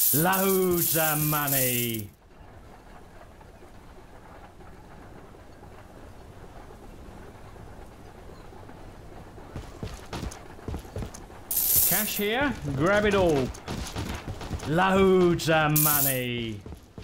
Loads of money. Cash here, grab it all. Loads of money.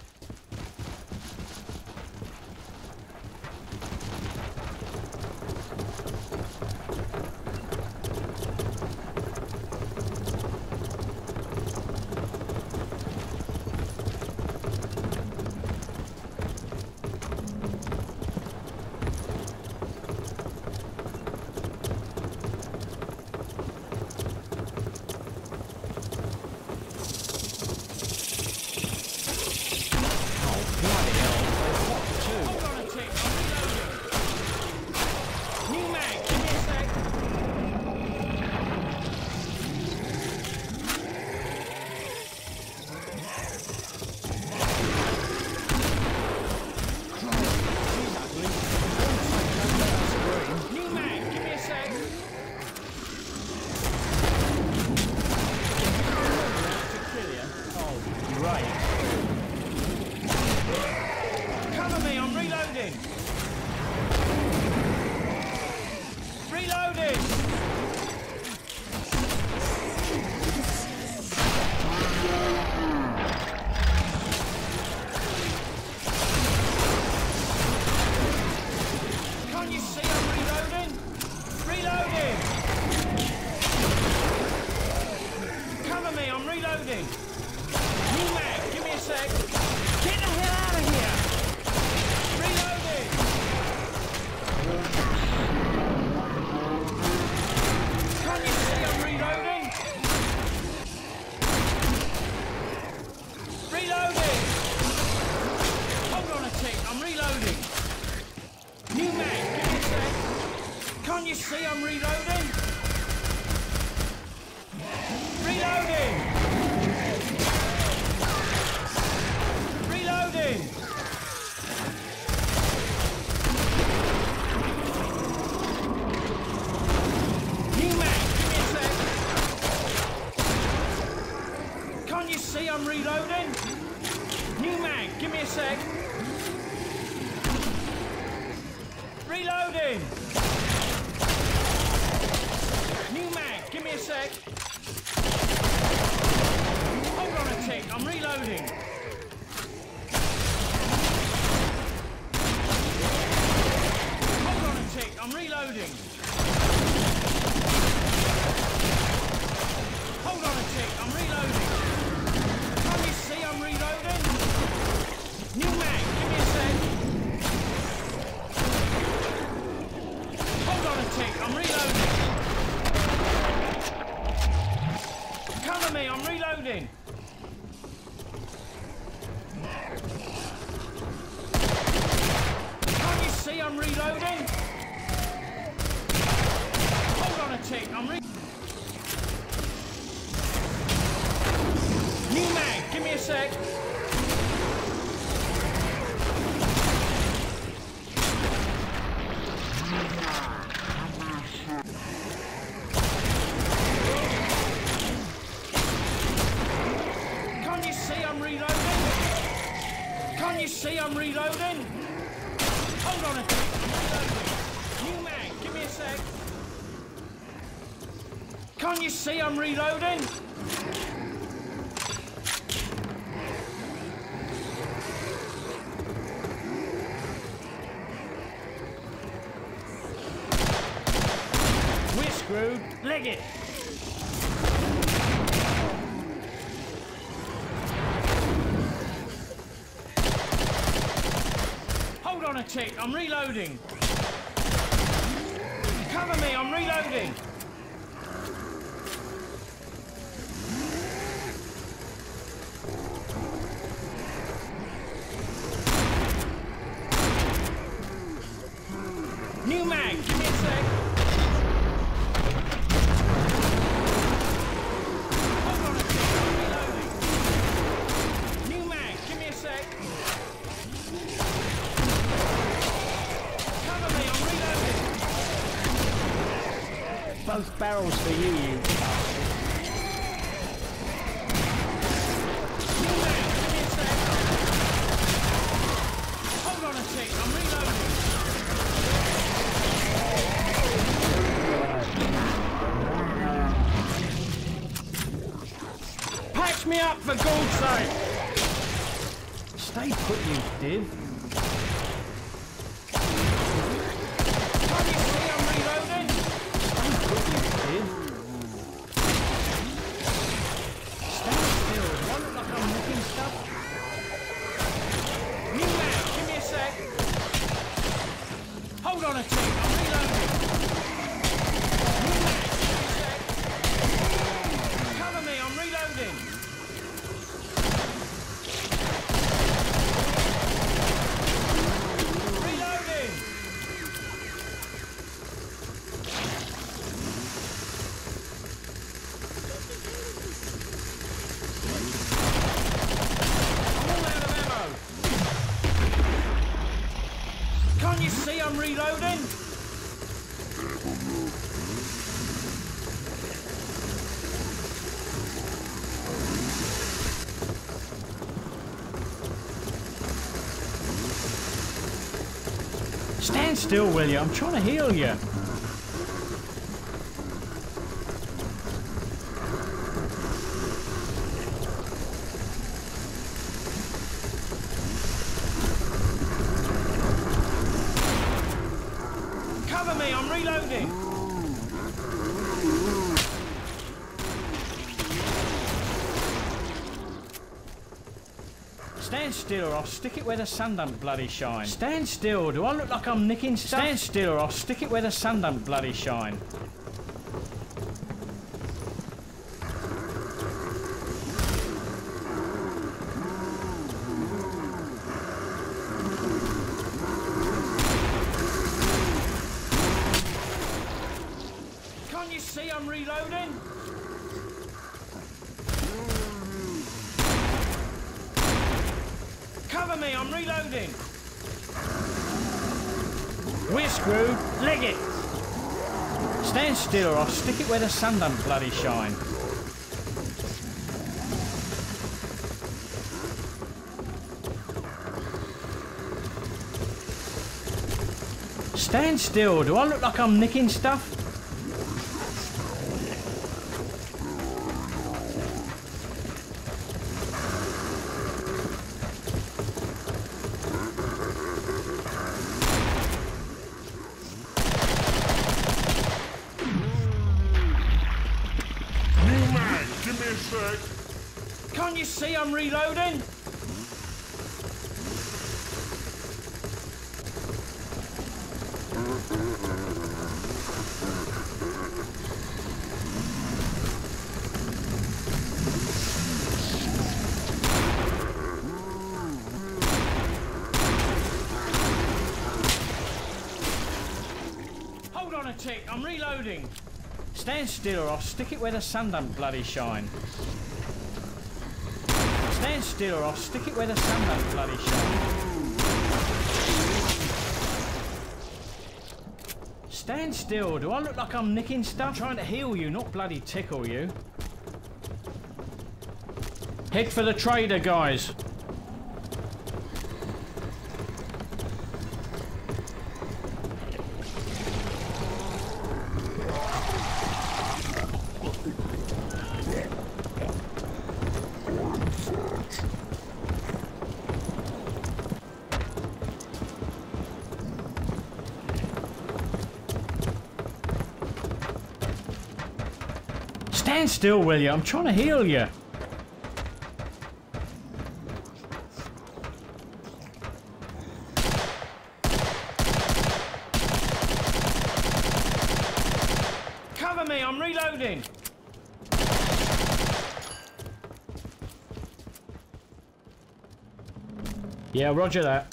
See, I'm reloading. We're screwed. Leg it. Hold on a tick. I'm reloading. Cover me. I'm reloading. New mag, give me a sec. Hold on a sec, I'm reloading. New mag, give me a sec. Cover me, I'm reloading. Both barrels for you, you bastard. up for God's sake! Stay put, you div. Can't you see I'm reloading? Stay put, you div. Stand still. Do I look like I'm nicking stuff? New man, give me a sec. Hold on a tick, I'm reloading. New man, give me a sec. Cover me, I'm reloading. Reloading. I'm all out of ammo. Can't you see I'm reloading? Stand still, will you? I'm trying to heal you. Cover me, I'm reloading. Stand still or I'll stick it where the sun don't bloody shine. Stand still. Do I look like I'm nicking stuff? Stand still or I'll stick it where the sun don't bloody shine. Can't you see I'm reloading? Cover me, I'm reloading. We're screwed. Leg it. Stand still or I'll stick it where the sun don't bloody shine. Stand still. Do I look like I'm nicking stuff? Can't you see I'm reloading? Hold on a tick, I'm reloading. Stand still or I'll stick it where the sun don't bloody shine. Stand still or I'll stick it where the sun don't bloody shine. Stand still. Do I look like I'm nicking stuff? I'm trying to heal you, not bloody tickle you. Head for the trader, guys. Stand still, will you? I'm trying to heal you. Cover me, I'm reloading. Yeah, roger that.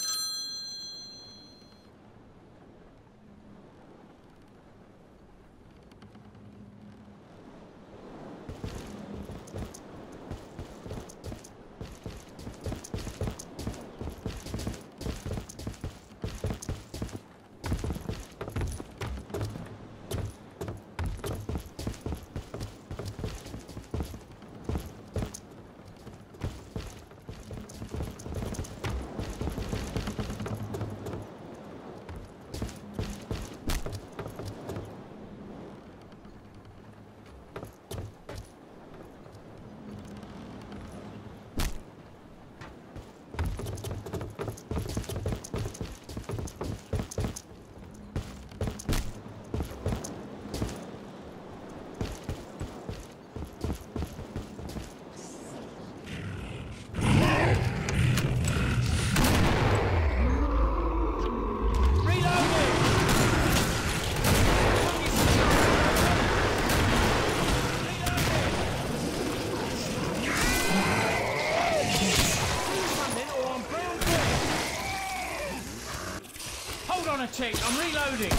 tick, I'm reloading.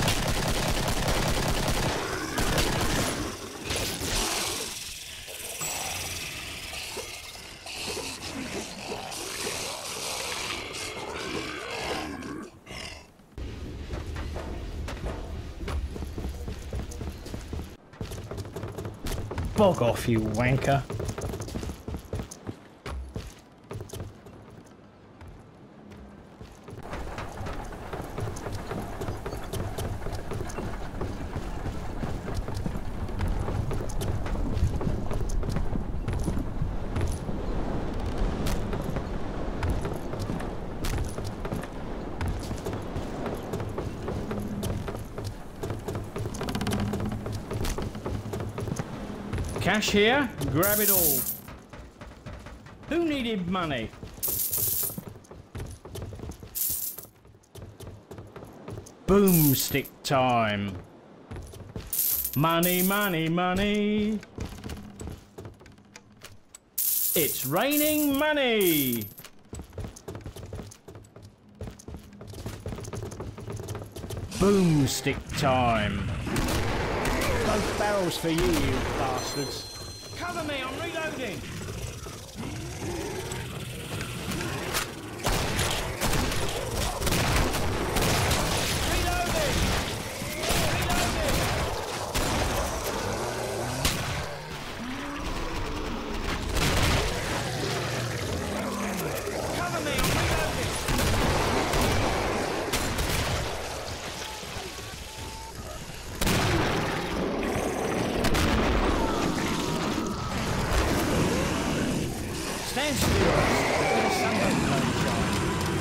Bog off, you wanker. Cash here, grab it all. Who needed money? Boomstick time. Money, money, money. It's raining money. Boomstick time. Both barrels for you, you bastards. Cover me, I'm reloading. Reloading! Reloading! Cover me, I'm reloading. Stand still. Let the sunlight bloody shine.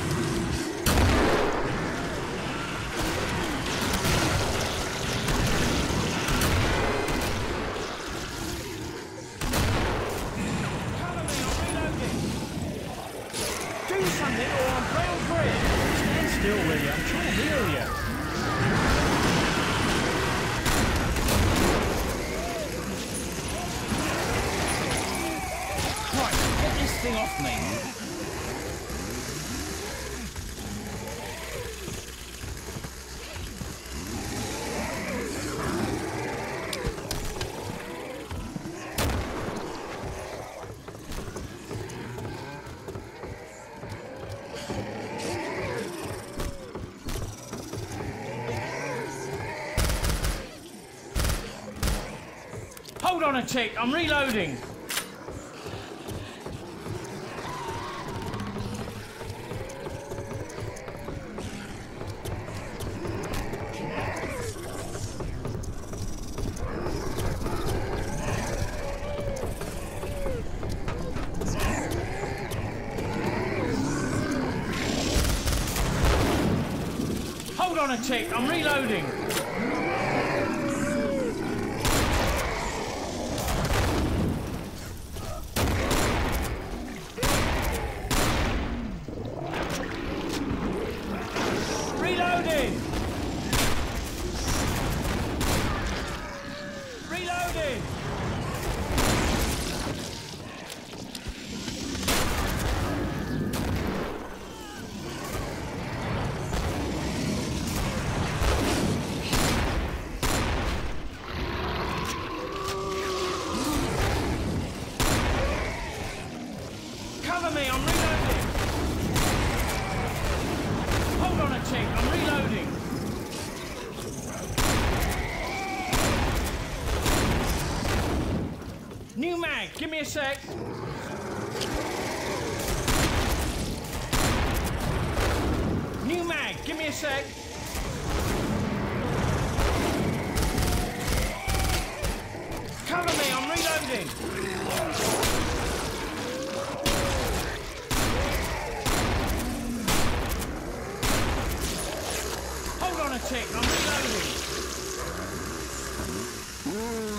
Cover me, I'm reloading. Do something or I'm brown bread. Stand still, will you? I'm trying to heal you. Right, get this thing off me. Hold on a tick, I'm reloading. Hold on a tick, I'm reloading. Reloading! Reloading! Cover me, I'm reloading! Hold on a tick, I'm reloading! New mag, give me a sec! New mag, give me a sec! Cover me, I'm reloading! Hold on a tick, I'm reloading.